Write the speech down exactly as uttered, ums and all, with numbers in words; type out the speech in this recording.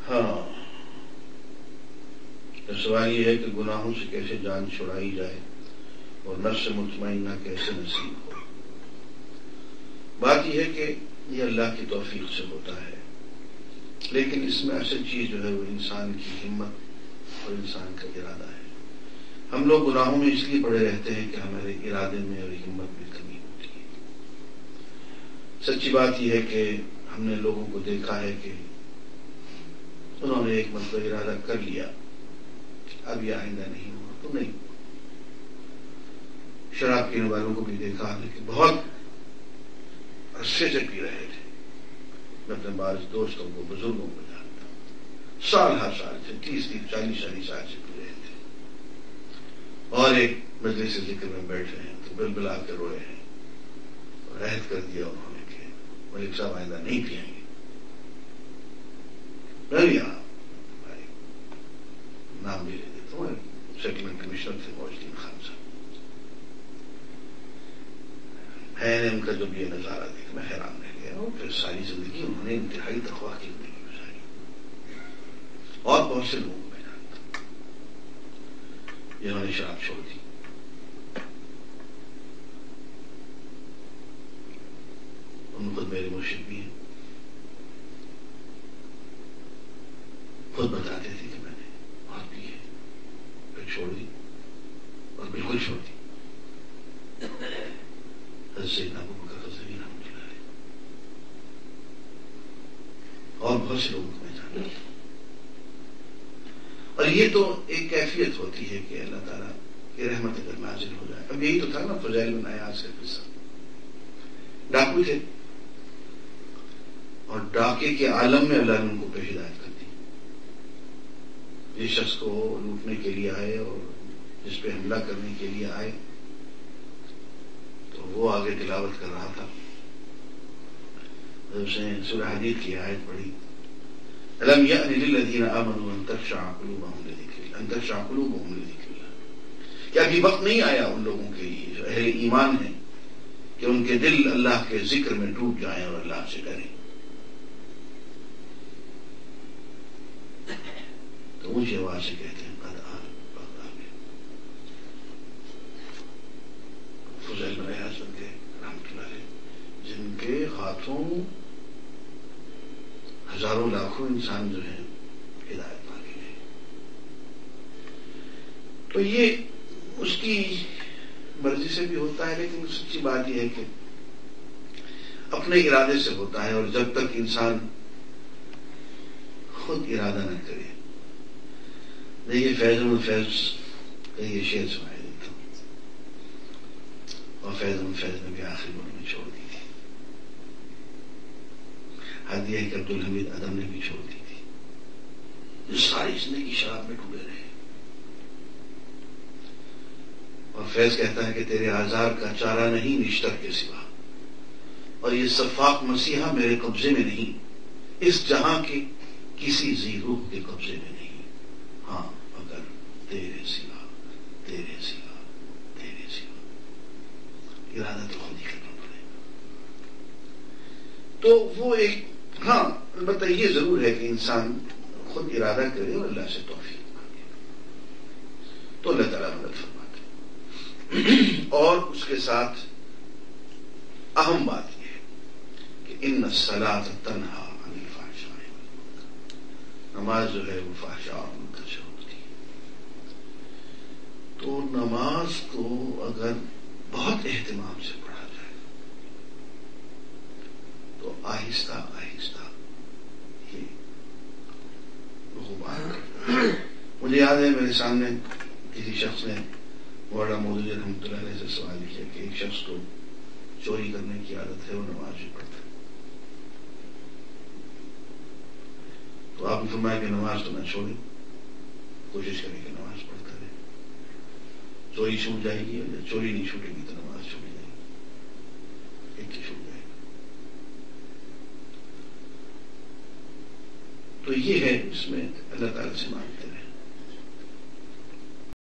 ہاں، تو سوال یہ ہے کہ گناہوں سے کیسے جان چھڑائی جائے اور نفس مطمئنہ کیسے نصیب ہو۔ بات یہ ہے کہ یہ اللہ کی توفیق سے ہوتا ہے، لیکن اس میں اصل چیز جو ہے وہ انسان کی ہمت اور انسان کا ارادہ ہے۔ ہم لوگ گناہوں میں اس لیے پڑے رہتے ہیں کہ ہمارے ارادے میں اور ہمت میں کمی ہوتی ہے۔ سچی بات یہ ہے کہ ہم نے لوگوں کو دیکھا ہے کہ انہوں نے ایک مرتبہ ارادہ کر لیا، اب یہ آئندہ نہیں ہوا تو نہیں۔ شراب پینے والوں کو بھی دیکھا ہے کہ بہت عرصے سے پی رہے تھے۔ میں اپنے بعض دوستوں کو، بزرگوں کو جانتا ہوں، سال ہر سال سے تیس تیس چالیس چالیس سال سے پی رہے تھے، اور ایک مجلس ذکر میں بیٹھے ہیں تو بل بلا کے روئے ہیں اور عہد کر دیا انہوں نے کہ ملک صاحب آئندہ نہیں پیئیں گے۔ میں بھی یہاں نام بھی لے دیتا ہوں، سیٹلمنٹ کمشنر تھے موج الدین خان صاحب، میں نے ان کا جو بھی یہ نظارہ دیکھا میں حیران رہ گیا۔ اور پھر ساری زندگی انہوں نے انتہائی تقویٰ کی زندگی گزاری، اور بہت سے لوگوں کو میں جانتا ہوں جنہوں نے شراب چھوڑ دی۔ ان خود میرے مرشد بھی ہیں، خود بتاتے تھے کہ میں نے بہت پی ہے، پھر چھوڑ دی اور بالکل چھوڑ دی۔ حضرت سیدنا ابو بکر غزنوی رحمۃ اللہ علیہ اور بہت سے لوگوں کو میں جانتا ہوں۔ اور یہ تو ایک کیفیت ہوتی ہے کہ اللہ تعالیٰ کی رحمت اگر نازل ہو جائے۔ اب یہی تو تھا نا فضیل بن عیاض کا قصہ، ڈاکو تھے اور ڈاکے کے عالم میں اللہ نے ان کو پہ ہدایت کر دی۔ جس شخص کو لوٹنے کے لیے آئے اور جس پہ حملہ کرنے کے لیے آئے تو وہ آگے تلاوت کر رہا تھا، اس نے سورہ حدید کی آیت پڑھی، أَلَمْ يَأْنِ لِلَّذِينَ آمَنُوا أَن تَخْشَعَ قُلُوبُهُمْ لِذِكْرِ اللَّهِ أَن تَخْشَعَ قُلُوبُهُمْ لِذِكْرِ اللَّهِ، کیا ابھی وقت نہیں آیا ان لوگوں کے لیے جو اہل ایمان ہیں کہ ان کے دل اللہ کے ذکر میں ڈوب جائیں اور اللہ سے ڈریں؟ تو اونچی آواز سے کہتے ہیں قد آن وقت آ گیا۔ فضیل بن عیاض کے رحمۃ اللہ علیہ، جن کے ہاتھوں ہزاروں لاکھوں انسان جو ہیں ہدایت پا کے گئے، تو یہ اس کی مرضی سے بھی ہوتا ہے، لیکن سچی بات یہ ہے کہ اپنے ارادے سے ہوتا ہے، اور جب تک انسان خود ارادہ نہ کرے۔ دیکھیے فیض الفیض کا یہ شعر سنائی دیتا ہوں، اور فیض الفیض نے بھی آخری دنوں میں چھوڑ دی تھی، حد یہ ہے کہ عبدالحمید عدم نے بھی چھوڑ دی تھی، جو ساری زندگی شراب میں ڈوبے رہے۔ اور فیض کہتا ہے کہ تیرے آزار کا چارہ نہیں نشتر کے سوا، اور یہ صفاق مسیحا میرے قبضے میں نہیں، اس جہاں کے کسی ذی روح کے قبضے میں نہیں، ہاں مگر تیرے سوا تیرے سوا تیرے سوا، ارادہ تو خود ہی کرنا پڑے گا۔ تو وہ ایک، ہاں البتہ یہ ضرور ہے کہ انسان خود ارادہ کرے اور اللہ سے توفیق مانگے تو اللہ تعالیٰ مدد فرماتے ہیں۔ اور اس کے ساتھ اہم بات یہ ہے کہ ان الصلاۃ تنہی عن الفحشاء والمنکر، نماز جو ہے وہ فحشاء اور منکر سے ہوتی ہے۔ تو نماز کو اگر بہت اہتمام سے پڑھا جائے تو آہستہ آہستہ یہ غبار۔ مجھے یاد ہے میرے سامنے کسی شخص نے مولانا مودودی رحمۃ اللہ علیہ سے سوال کیا کہ ایک شخص کو چوری کرنے کی عادت ہے، وہ نماز بھی پڑھتا ہے، تو آپ نے فرمایا کہ نماز تو نہ چھوڑیں، کوشش کریں کہ نماز پڑھتا رہے۔ چوری چھوٹ جائے گی، یا چوری نہیں چھوٹے گی تو نماز چھوٹ جائے گی، ایک ہی چھوٹ جائے گی۔ تو یہ ہے اس میں اللہ تعالیٰ سے مانگتے